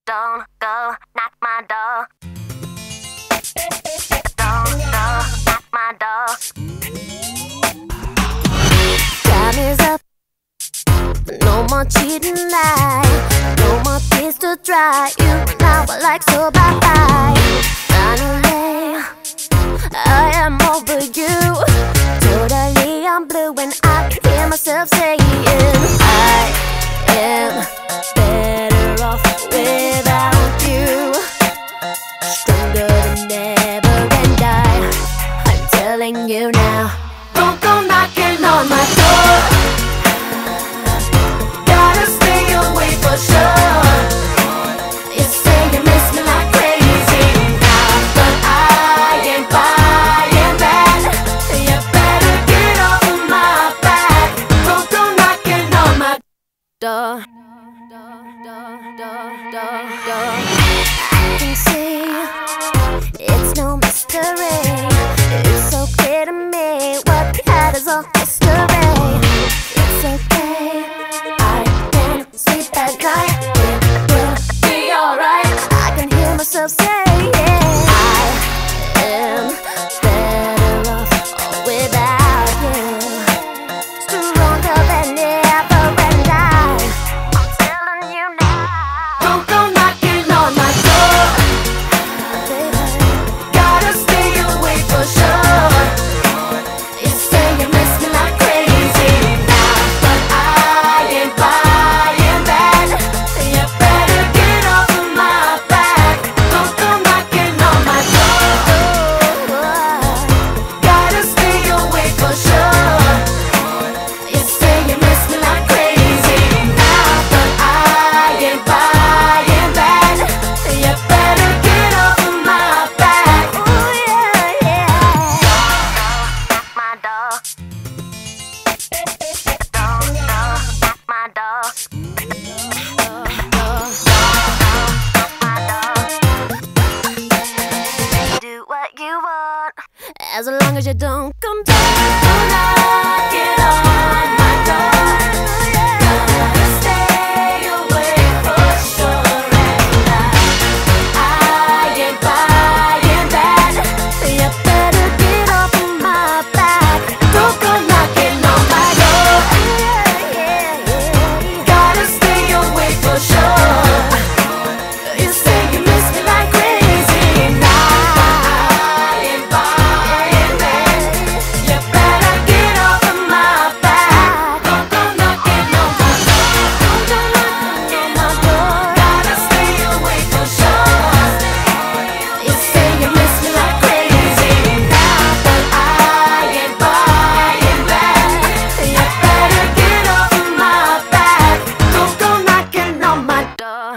Don't go knock my door. Don't go knock my door. Time is up. No more cheating lies. No more tears to dry. You now I like so bye-bye. Finally, I am over you. Totally I'm blue and I can hear myself saying I am better off without you. Stronger than ever and I'm telling you now. Don't go knocking on my door. Gotta stay away for sure. You say you miss me like crazy now, but I ain't buying that. You better get off of my back. Don't go knocking on my door. I can see it's no mystery. It's so clear to me what we had is all history. It's okay, I can sleep at night. It will be alright. I can hear myself say I am better off without you. Stronger than ever and I'm telling you now. Don't go knocking on my door, baby. Gotta stay away for sure. You say you miss me like crazy now, but I ain't buying that. You better get off of my back. Don't go knocking on my door. Gotta stay away for sure. You say you miss me like crazy now, but I ain't buying that. You better get off of my back. Ooh, yeah, yeah. Knock my door. Don't knock my door. Do what you want, as long as you don't come back. Don't knock it on my door. Gotta stay away for sure, and I ain't buying that. You better get off of my back. Don't go knocking on my door. Gotta stay away for sure. You say you miss me like crazy now. I ain't buying that. You better get off of my back. Don't go knocking on my door. Don't go knocking on my door. Gotta stay away for sure. You say you miss me like crazy now, but I ain't buying that. You better get off of my back. Don't go knocking on my door.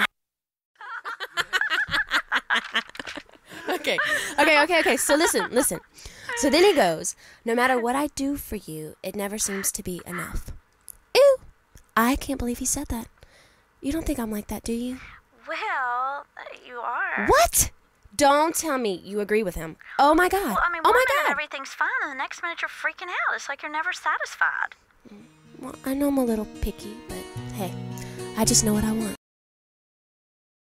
Okay. So listen. So then he goes, no matter what I do for you, it never seems to be enough. Ew. I can't believe he said that. You don't think I'm like that, do you? Well, you are. What? Don't tell me you agree with him. Oh my God. Well, I mean, Oh one my minute God. everything's fine, and the next minute you're freaking out. It's like you're never satisfied. Well, I know I'm a little picky, but hey, I just know what I want.